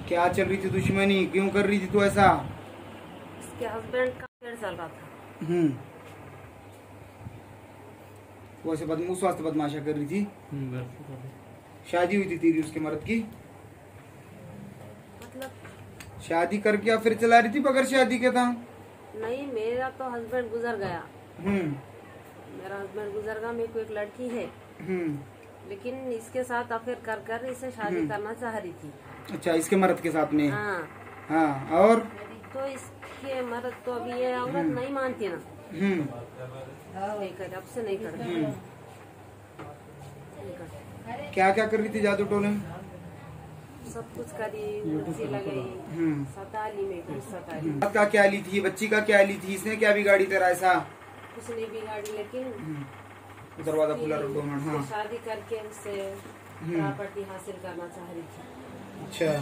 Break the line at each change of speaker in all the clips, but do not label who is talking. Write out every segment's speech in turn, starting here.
क्या चल रही थी दुश्मनी, क्यों कर रही थी तू ऐसा?
इसके हस्बैंड का अफेयर चल रहा था।
वो ऐसे बदमाश वास्ते बदमाशा कर रही थी। शादी हुई थी तेरी उसके मर्द की?
मतलब
शादी करके फिर चला रही थी बगैर शादी के था?
नहीं, मेरा तो हस्बैंड गुजर गया। मेरा हस्बैंड गुजर गया, मेरे को एक लड़की है। लेकिन इसके साथ अफेयर कर कर इसे शादी करना चाह रही थी।
अच्छा, इसके मर्द के साथ में?
हाँ।
हाँ, और
तो इसके मर्द तो अभी ये औरत नहीं मानती ना। नहीं कर, अब से नहीं कर।
क्या क्या कर रही थी जादू टोने?
सब कुछ करी, मुझसे लगाई, सताली में कुछ सताली।
का क्या ली थी, बच्ची का क्या ली थी, इसने क्या बिगाड़ी तेरा ऐसा?
कुछ नहीं बिगाड़ी, लेकिन
दरवाजा खुला रखो। हाँ,
शादी करके उससे प्रॉपर्टी हासिल करना चाह रही थी।
अच्छा,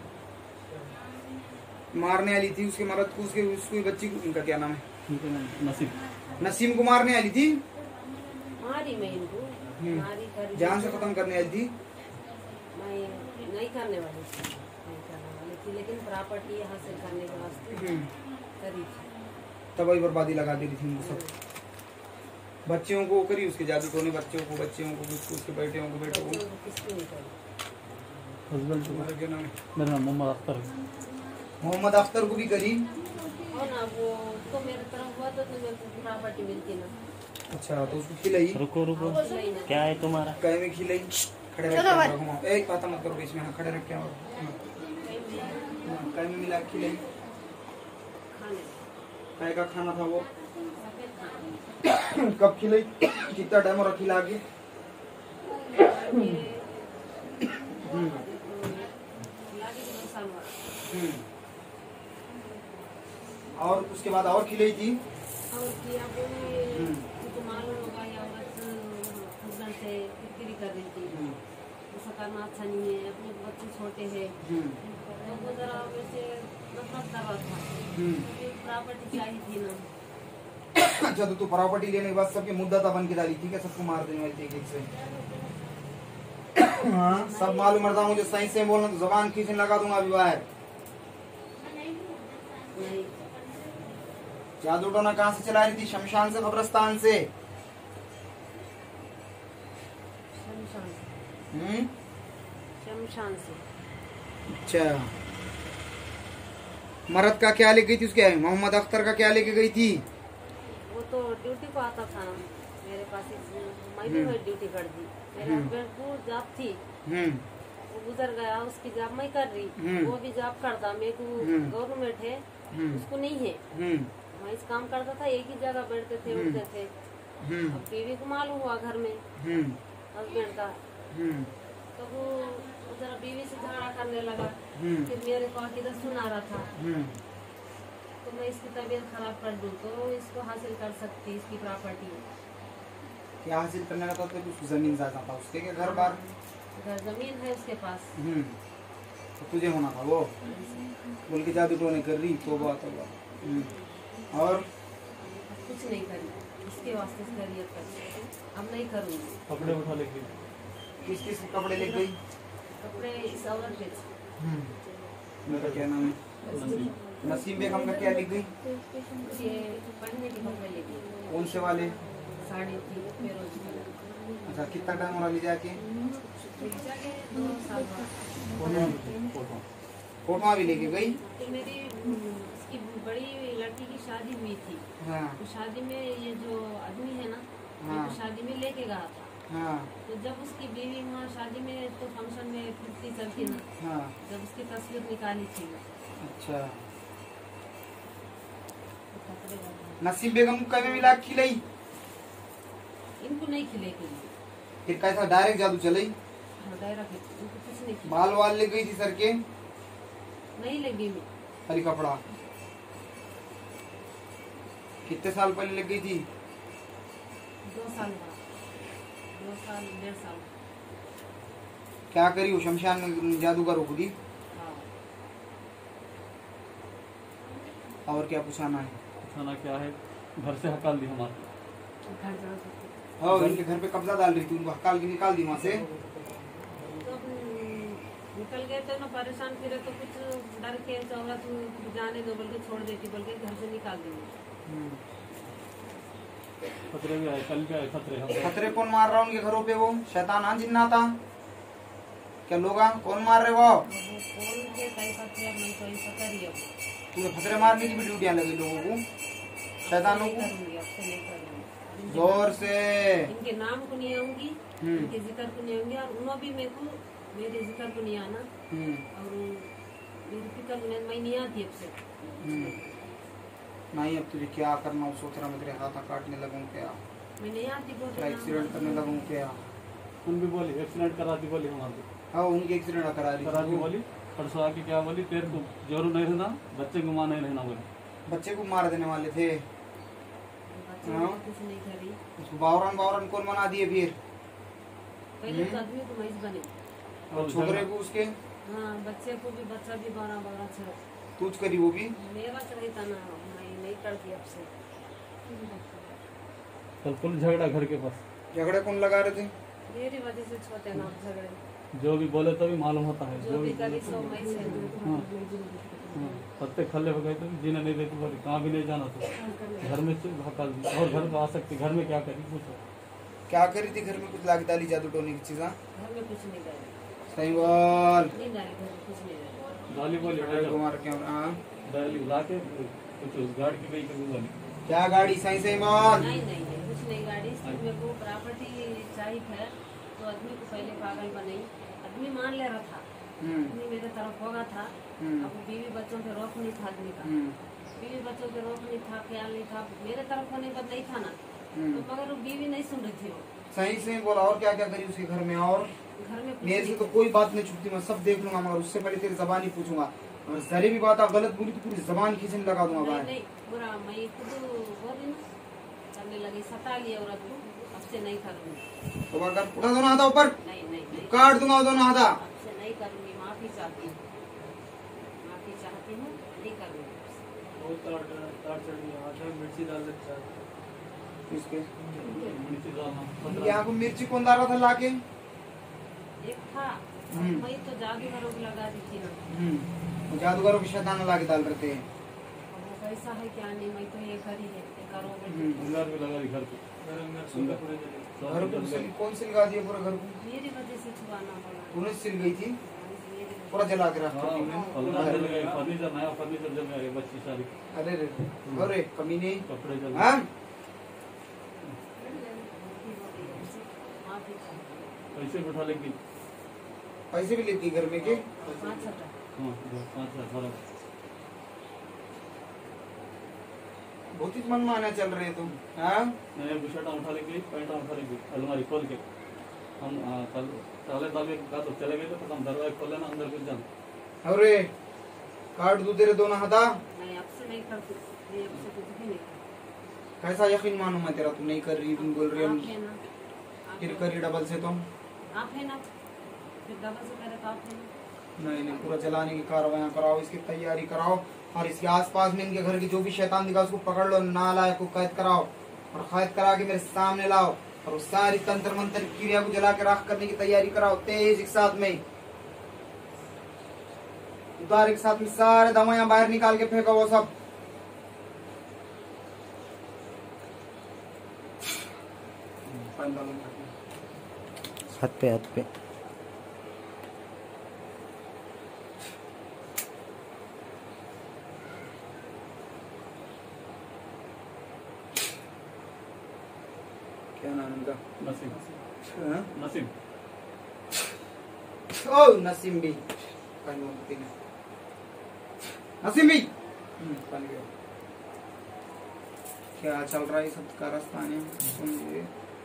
मारने वाली थी उसके मर्द को, उसकी बच्ची को? उनका क्या नाम है? नसीम को मारने वाली थी?
मारी मैं इनको, मारी कर
जान से खत्म करने वाली थी?
नहीं करने वाली थी, लेकिन प्रॉपर्टी हासिल करने के वास्ते करी थी।
तबाही बर्बादी लगा दी थी उनको सब। बच्चियों को करी उसके जादू टोने, बच्चों को उसके बेटियों को, बेटों को?
किसको नहीं करी।
मेरा नाम मोहम्मद अख्तर।
मोहम्मद अख्तर को भी करी?
हो ना, वो तो मेरे तरफ हुआ तो मेरे को प्रॉपर्टी मिलती ना।
अच्छा, तो उसको खिलाई?
रुको क्या है तुम्हारा?
कहीं में खिलाई? खड़े रख के एक बात मत करो बीच में। हाँ, खड़े रख के कहीं में मिला खिलाई? कहीं का खाना था वो? कब खिलाई, कितना टाइम और खिला के? और उसके बाद और खिलाई थी?
और किया तो मालूम होगा, ये औरत हस्बैंड से किरकिरी कर रही थी। ऐसा करना अच्छा नहीं है, अपने बच्चे छोटे हैं। तो वो जरा वैसे नफरत कर रहा था। प्रॉपर्टी चाहिए थी ना।
अच्छा, तो तू प्रॉपर्टी लेने के बाद सबके मुद्दा बन के डाली थी क्या? सबको मार देने वाली थी एक से? हाँ, सब मालूम मरता हूँ। मुझे सही से बोलना तो जबान खींचने लगा दूंगा अभी बाहर।
नहीं,
जादू टोना कहाँ से चला रही थी? शमशान से, कब्रिस्तान से?
शमशान से।
अच्छा, मर्द का क्या लेके गई थी उसके? मोहम्मद अख्तर का क्या लेके गई थी?
वो तो ड्यूटी को आता था ना मेरे पास। मैं भी ड्यूटी कर दी। मेरे हस्बैंड को जॉब थी, वो गुजर गया, उसकी जॉब मैं कर रही। वो भी जॉब करता, मेरे को गवर्नमेंट है, उसको नहीं है। मैं इस काम करता था, एक ही जगह बैठते थे, उठते थे। अब बीवी को मालूम हुआ घर में हस्बैंड का, तो वो जरा बीवी से झगड़ा करने लगा। फिर मेरे को आके सुना रहा था, तो मैं इसकी तबीयत खराब कर दूं तो इसको हासिल कर सकती, इसकी प्रॉपर्टी।
क्या हासिल करने का था? तो कुछ जमीन ज्यादा था उसके के? घर बार
जमीन है उसके पास।
तो तुझे होना था वो? बोल के जादू टोने कर रही तो बात होगा। और
कुछ नहीं करी, इसके वास्ते शरीयत कर, अब नहीं करूँगी।
कपड़े उठा लेके?
किस किस कपड़े ले गई?
कपड़े इस औरत के।
मेरा क्या नाम है? नसीम बेगम का क्या ले गई?
ये पहनने के कपड़े लेके।
कौन से वाले?
साड़ी थी फिरोज की।
अच्छा, कितना टाइम हो रहा ले जाके?
2 साल बाद।
फोटो भी लेके गई?
तो मेरी इसकी बड़ी लड़की की शादी हुई थी।
हाँ।
तो शादी में ये जो आदमी है ना,
हाँ।
तो शादी में लेके गया था।
हाँ।
तो जब उसकी बीवी वहाँ शादी में, तो फंक्शन में फिरती चलती ना,
हाँ।
जब उसकी तस्वीर निकाली थी।
अच्छा, नसीम बेगम को कभी मिला खिलाई?
इनको नहीं खिलेगी।
फिर कैसा डायरेक्ट जादू चलाई?
डायरेक्ट इनको कुछ नहीं खिला।
बाल वाल ले गई थी सर के?
नहीं लगी मैं।
खाली कपड़ा? कितने साल पहले लग गई थी?
2 साल बाद, 2 साल 1.5 साल।
क्या करी वो शमशान में जादूगर हो खुदी?
हाँ।
और क्या पूछाना है?
पूछाना क्या है? घर से हकाल दी हमारे।
घर जा सकते।
हाँ, इनके घर पे कब्जा डाल रही थी, उनको हकाल के निकाल दी वहाँ से।
तो निकल गए थे ना, परेशान फिरे तो कुछ डर के चौरा तू जाने दो बोल के छोड़ देती, बोल के घर से निकाल देंगे।
खतरे भी आए, कल भी आए खतरे हम।
खतरे कौन मार रहा उनके घरों पे? वो शैतान आ जिन्ना था क्या? लोग कौन मार रहे वो?
कौन के कई खतरे मैं कोई पता नहीं है।
तुम्हें खतरे मारने की भी ड्यूटियां लगी लोगों को, शैतानों को।
करूंगी, अब से नहीं करूंगी।
जोर से
इनके नाम को नहीं आऊंगी, इनके जिक्र को नहीं आऊंगी, और उन्होंने भी मेरे को मेरे जिक्र को नहीं आना, और मेरी फिक्र में मैं नहीं आती अब से।
नहीं, अब तुझे क्या करना सोच रहा? मैं तेरे हाथ काटने लगूं क्या?
मैं नहीं आती, बोल
तेरा एक्सीडेंट करने लगूं क्या?
उन भी बोली एक्सीडेंट करा दी, बोली हमारी
हाँ, उनकी एक्सीडेंट करा दी।
बोली परसों आके क्या बोली, तेरे को जोरू नहीं रहना, बच्चे को मां नहीं रहना बोली।
बच्चे को मार देने वाले थे। हाँ?
कुछ नहीं करी।
उसको बावरन कौन बना दिए फिर?
पहले तो आदमी को मैं बने,
और छोकरे को उसके
हाँ बच्चे को भी, बच्चा भी 12 से
तूच करी वो भी।
मेरा चढ़ी था ना, मैं नहीं करती अब से।
कल पुल झगड़ा घर के पास,
झगड़े कौन लगा रहे थे?
मेरी वजह से छोटे ना झगड़े,
जो भी बोले तभी मालूम होता है।
जो भी करी सो मैं से।
हाँ, पत्ते खल्ले हो गए तो जीने नहीं देती, बोली कहाँ भी नहीं जाना तो घर में से हकाल दी, और घर में आ सकती, घर में क्या करी पूछो।
क्या करी थी घर में? कुछ लाग डाली जादू टोने की चीज़?
घर में कुछ नहीं डाली,
सही बोल।
नहीं डाली, घर में कुछ नहीं डाली।
डाली बोली
को मार के हाँ,
डाली ला के कुछ उस गाड़ी की गई कभी बोली
क्या गाड़ी? सही सही बोल।
नहीं नहीं नहीं, कुछ नहीं गाड़ी, सिर्फ मेरे को प्रॉपर्टी चाहिए है, तो आदमी को पहले पागल बनाई, आदमी मान ले रहा था, आदमी मेरे तरफ होगा था, अब बीवी बच्चों के रोक नहीं था आदमी का, बीवी बच्चों के रोक नहीं था, ख्याल नहीं था, मेरे तरफ होने का नहीं था ना, तो मगर वो बीवी नहीं सुन रही थी। वो
सही से बोला। और क्या क्या करी उसके घर में? और
घर में
मेरे से तो कोई बात नहीं छूटती, मैं सब देख लूंगा, मगर उससे पहले तेरी जबान ही पूछूंगा, और जरी भी बात आप गलत बोली तो पूरी जबान खींचने लगा दूंगा
नहीं
बाहर।
नहीं बुरा, मैं खुद बोली ना, करने लगी, सता लिया औरत को, अब से नहीं करूंगी।
तो अगर उठा दोनों हाथा ऊपर,
नहीं नहीं नहीं,
काट दूंगा दोनों हाथा।
अब से नहीं करूंगी, माफी चाहती हूँ, माफी चाहती हूँ, नहीं करूंगी।
मिर्ची डाल देता
इसके
मिर्ची डालना
यहाँ को मिर्ची कौन डाल रहा था लाके?
एक था, मैं तो जादूगरों को लगा दी थी ना,
वो जादूगरों के शैतान ला के डाल रहे थे।
अब वो कैसा है क्या नहीं, मैं तो ये करी है, ये करो
अंगार भी लगा दी घर पे।
घर को कौन सिलगा दिया पूरा घर को?
मेरी वजह से छुआना बोला,
तूने सिल गई थी,
मेरी वजह
पूरा जला के रखा
फर्नीचर नया फर्नीचर जल गया, बच्ची सारी
अरे रे अरे कमीने।
कपड़े जल
हाँ?
से माफी चाहती हूँ।
पैसे भी उठा लेंगी।
पैसे भी लेती घर में के?
5,000
हाँ 5,000 बराबर।
बहुत ही मन माना चल रहे तुम। हाँ?
नया बुशर्टा उठा लेंगे, पैंटा उठा लेंगे, अलमारी खोल के हम कल ताले ताले का तो चले गए थे, तो हम दरवाजा खोल लेना, अंदर घुस जाना।
अरे काट दू तेरे दोनों हाथा।
मैं अब से नहीं करती, मैं अब से कुछ भी नहीं करती।
कैसा यकीन मानूं मैं तेरा? तू नहीं कर रही, तुम बोल रही
आप
हम
है ना, आप
फिर करी डबल से तुम।
आप है ना, फिर डबल से करे तो आप है ना।
नहीं नहीं, पूरा जलाने की कार्रवाई कराओ, इसकी तैयारी कराओ, और इसके आसपास में इनके घर की जो भी शैतान दिखा उसको पकड़ लो, नालायक को कैद कराओ, और कैद करा के मेरे सामने लाओ, और उस सारी तंत्र मंत्र क्रिया को जला के राख करने की तैयारी कराओ तेज एक साथ में। उतार एक साथ में सारे दवाइयां बाहर निकाल के फेंको वो सब।
हाथ पे
क्या नाम इनका?
नसीम
हाँ?
नसीम
ओ नसीम भी नसीम भी क्या चल रहा है सब का रास्ता ने सुनिए।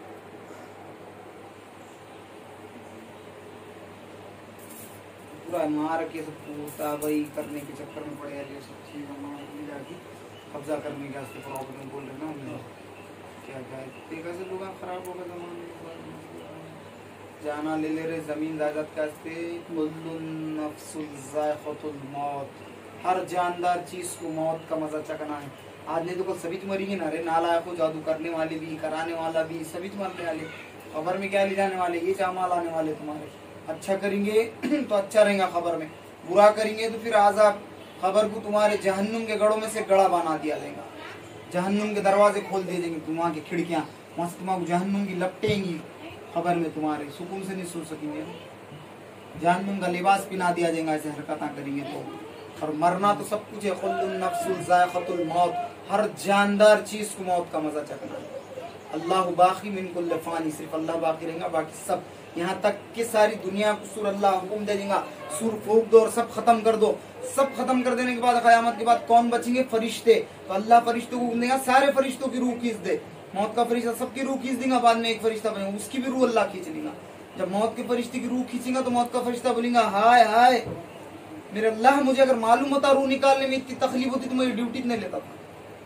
पूरा मार के सब पूछता वही करने के चक्कर में पड़े ये सब चीज जाके कब्जा करने के वास्ते प्रॉब्लम बोल रहे ना। क्या क्या देखा से लोग खराब होगा जमाने जाना ले ले रहे जमीन जायदाद का मौत। हर जानदार चीज को मौत का मजा चखना है। आज नहीं तो कल सभी मरेंगे ना रे। नालायक को जादू करने वाले भी, कराने वाला भी, सभी मरने वाले। खबर में क्या ले जाने वाले? ये चामाल आने वाले तुम्हारे। अच्छा करेंगे तो अच्छा रहेगा खबर में, बुरा करेंगे तो फिर आजाब खबर को तुम्हारे जहन्नुम के गढ़ों में से गड़ा बना दिया जाएगा, जहन्नुम के दरवाजे खोल दिए जाएंगे, तुम्हारी खिड़कियां मस्त तुम्हारे जहन्नुम की लपटेंगी खबर में, तुम्हारे सुकून से नहीं सो सकेंगे, जहन्नुम का लिबास पिना दिया जाएगा ऐसे हरकत करेंगे तो। और मरना तो सब कुछ है, खुल्लुन नफ्सुल ज़ाइक़तुल मौत, हर जानदार चीज को मौत का मजा चखना है। अल्लाह बाकी मिन कुल्ल फ़ानी, सिर्फ अल्लाह बाकी रहेगा, बाकी सब यहाँ तक कि सारी दुनिया को सूर अल्लाह हुक्म दे देगा सूर फूक दो और सब खत्म कर दो। सब खत्म कर देने के बाद क़यामत के बाद कौन बचेंगे? फरिश्ते। तो अल्लाह फरिश्तों को हुक्म देगा सारे फरिश्तों की रूह खींच दे, मौत का फरिश्ता सबकी रूह खींच देगा, बाद में एक फरिश्ता बनेगा उसकी भी रूह अल्लाह खींच लेगा। जब मौत के फरिश्ते की रूह खींचेगा तो मौत का फरिश्ता बोलेगा हाय हाय मेरे अल्लाह, मुझे अगर मालूम होता रूह निकालने में इतनी तकलीफ होती तो मेरी ड्यूटी नहीं लेता था।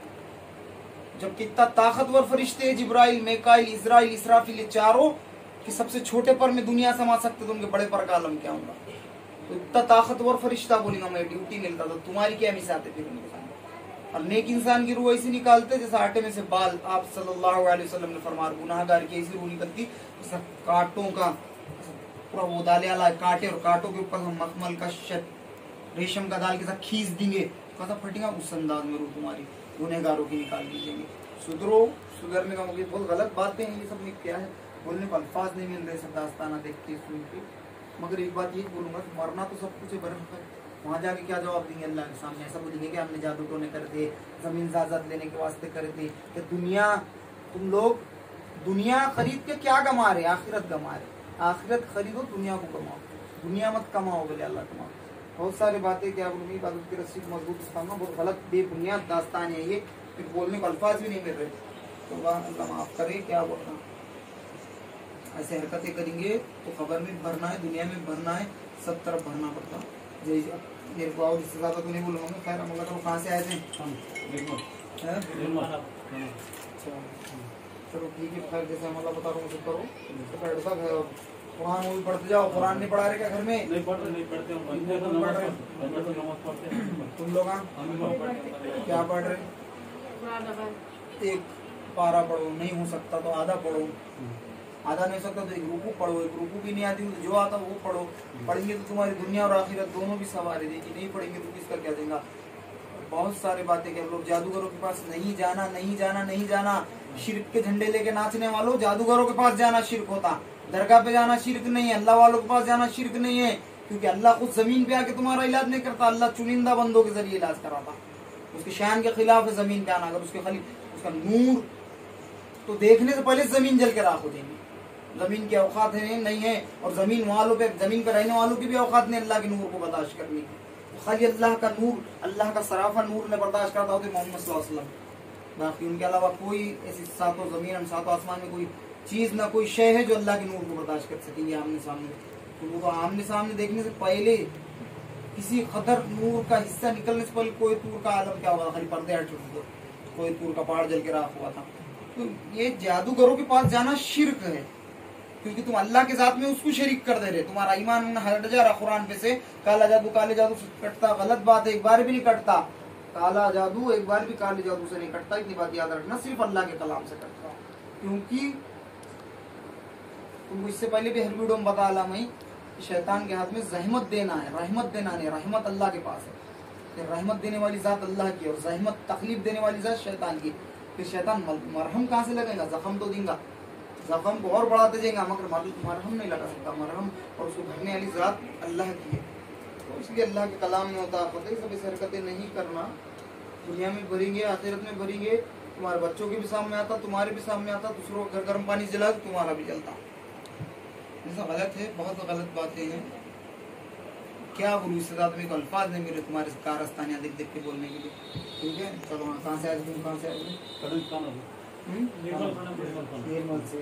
जबकि इतना ताकतवर फरिश्ते जिब्राइल, मेकाइल, इजराइल, इसराफिल, ये चारों कि सबसे छोटे पर में दुनिया समा सकते तो उनके बड़े पर का आलम क्या होगा। तो इतना ताकतवर फरिश्ता बोलेगा मैं ड्यूटी नहीं लेता था, तुम्हारी क्या मिसाल है फिर उनके सामने। और नेक इंसान की रूह ऐसी निकालते जैसे आटे में से बाल। आप सल्लल्लाहु अलैहि वसल्लम ने फरमाया गुनाहगार की ऐसी रूह निकलती जैसा कांटों का पूरा वो डाले वाला कांटे, और कांटों के ऊपर हम मखमल का रेशम का दाल के साथ खींच देंगे, कैसा फटेगा उस अंदाज में रूह तुम्हारी गुनहगारों की निकाल दीजिएंगे। सुधरो, सुधरने का मतलब बहुत गलत बातें हैं ये सब। क्या है बोलने को अल्फाज नहीं मिल रहे सब दास्ताना देख के सुन के। मगर एक बात ये बोलूंगा, मरना तो सब कुछ है, बरखत वहाँ जाके क्या जवाब देंगे अल्लाह के सामने? ऐसा बोलेंगे कि हमने जादू टोने करे थे, जमीन जायदाद लेने के वास्ते करे थे, कि दुनिया तुम लोग दुनिया खरीद के क्या कमा रहे? आखिरत कमा रहे। आखिरत खरीदो, दुनिया को कमाओ, दुनिया मत कमाओ बोले अल्लाह कमाओ। बहुत सारी बातें क्या बोलूंगी, बात की रस्सी को मजबूत इस्तामा, बहुत गलत बेबुनियाद दास्तान है ये, फिर बोलने को अल्फाज भी नहीं मिल रहे। तो अल्लाह माफ करे, क्या बोलना, ऐसे हरकतें करेंगे तो खबर में भरना है, दुनिया में भरना है, सब तरफ भरना पड़ता। मेरे को और इससे ज्यादा तो नहीं बोलूंगा मैं। खैर अमला करो, कहाँ से आए थे? चलो ठीक है, खैर जैसे अमला बता रहा हूँ उसे करो, कुरान वो भी पढ़ते जाओ। कुरान नहीं पढ़ा रहे क्या घर में?
नहीं पढ़ते, नहीं पढ़ते हम
तुम लोग क्या पढ़ रहे? एक पारा पढ़ो, नहीं हो सकता तो आधा पढ़ो, आधा नहीं सकता तो एक रुकू पढ़ो, एक रुकू भी नहीं आती तो जो आता वो पढ़ो। पढ़ेंगे तो तुम्हारी दुनिया और आखिरत दोनों भी सवारी देगी, नहीं पढ़ेंगे तो किसका क्या देगा। बहुत सारे बातें कि हम लोग जादूगरों के पास नहीं जाना, नहीं जाना, नहीं जाना। शिर्क के झंडे लेके नाचने वालों, जादूगरों के पास जाना शिर्क होता, दरगाह पे जाना शिर्क नहीं है, अल्लाह वालों के पास जाना शिर्क नहीं है, क्योंकि अल्लाह खुद जमीन पे आके तुम्हारा इलाज नहीं करता, अल्लाह चुनिंदा बंदों के जरिए इलाज कराता। उसके शान के खिलाफ है जमीन पे आना। अगर उसका नूर तो देखने से पहले जमीन जल के राख हो जाएगी। जमीन की औकात है नहीं है, और जमीन वालों पे, जमीन पे रहने वालों की भी औकात नहीं अल्लाह के नूर को बर्दाश्त करने की। खाली अल्लाह का नूर, अल्लाह का सराफा नूर ने बर्दाश्त करता होते मोहम्मद सल्लल्लाहु अलैहि वसल्लम। बाकी उनके अलावा कोई ऐसी सातों जमीन सातों आसमान में कोई चीज ना कोई शय है जो अल्लाह के नूर को बर्दाश्त कर सकेंगे आमने सामने। तो वो तो आमने सामने देखने से पहले किसी खतर नूर का हिस्सा निकलने से पहले कोई तूर का आलम क्या होगा, खाली पर्दे हट चुके थे, कोई तूर का पहाड़ जल के राख हुआ था। तो ये जादूगरों के पास जाना शिर्क है, क्योंकि तुम अल्लाह के साथ में उसको शरीक कर दे रहे, तुम्हारा ईमान हट जा रहा कुरान पे से। काला जादू काले जादू से कटता, गलत बात है, एक बार भी नहीं कटता। काला जादू एक बार भी काले जादू से नहीं कटता, इतनी बात याद रखना, सिर्फ अल्लाह के कलाम से कटता। क्योंकि तुमको इससे पहले भी हर वीडियो में बता रहा मैं, शैतान के हाथ में जहमत देना है, रहमत देना नहीं। रहमत अल्लाह के पास है, रहमत देने वाली जात अल्लाह की, और जहमत तकलीफ देने वाली जात शैतान की। फिर शैतान मरहम कहाँ से लगेगा? जख्म तो देगा, जख्म को और बढ़ाते जाएगा, मगर मरहम नहीं लगा सकता। मरहम और उसको भरने वाली जात अल्लाह की है। तो इसलिए अल्लाह के कलाम में होता है सब ऐसी हरकतें नहीं करना। दुनिया में भरेंगे, आखिरत में भरेंगे, तुम्हारे बच्चों के भी सामने आता, तुम्हारे भी सामने आता, दूसरों का घर गर्म पानी जला तो तुम्हारा भी जलता। ऐसा गलत है, बहुत गलत बातें हैं। क्या बोलूं, इससे ज्यादा मेरे को अल्फाज नहीं मिले तुम्हारे कारस्तानियां देख देख के बोलने के लिए। ठीक है, चलो हाँ, कहाँ से आए तुम? कहाँ से आए? निर्मल से।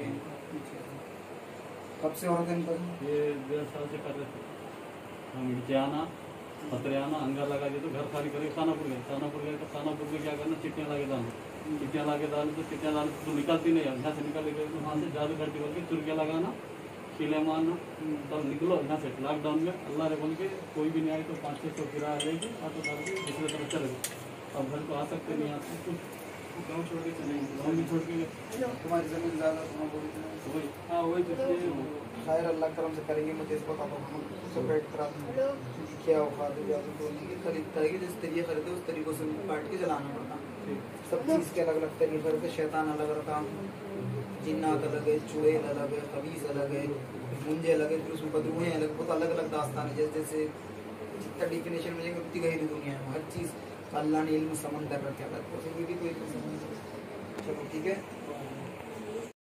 कब से हो रहे थे?
ये 1.5 साल से कर रहे थे हम। नीचे आना, पतरे आना, अंगा लगा दिए तो घर खाली करके खानापुर गए। खानापुर गए तो खानापुर में क्या करना, चिट्टियाँ लाके डालना, चिट्टियाँ लाके डाले तो चिट्टियाँ डाले तो निकलती नहीं है, यहाँ से निकल गई तो वहाँ से जादू करती बोल के चुरकिया लगाना, किले मारना, तब निकलो यहाँ से। लॉकडाउन में अल्लाह ने बोल के कोई भी नहीं आए तो 500-600 किराया लेके ऑटो डाल के दूसरे तरफ चले गए। अब घर को आ सकते नहीं, आते कुछ गाँव छोड़ के चलेंगे, गाँव भी छोड़ के
तुम्हारी जमीन ज्यादा तुम्हारा बोली तो
वही, हाँ वही तो इसलिए
खैर अल्लाह करम से करेंगे। मैं तेज बताता हूँ उससे बैठ कर क्या औकात है ज्यादा बोलने की। खरीदता है कि जिस तरीके खरीदे उस तरीके से काट के जलाना पड़ता। सब चीज़ के अलग अलग तरीके खरीदे। शैतान अलग रहता, जिन्नात अलग है, चुड़ैल अलग है, खबीस अलग है, मुंजे अलग है, फिर उसमें बदरूहें अलग, बहुत अलग अलग दास्तान है। जैसे जैसे जितना डिफिनेशन में जाएंगे उतनी गहरी दुनिया है। हर चीज़ अल्लाह ने इल्म समन कर रखा है। तो ये भी कोई चलो ठीक है।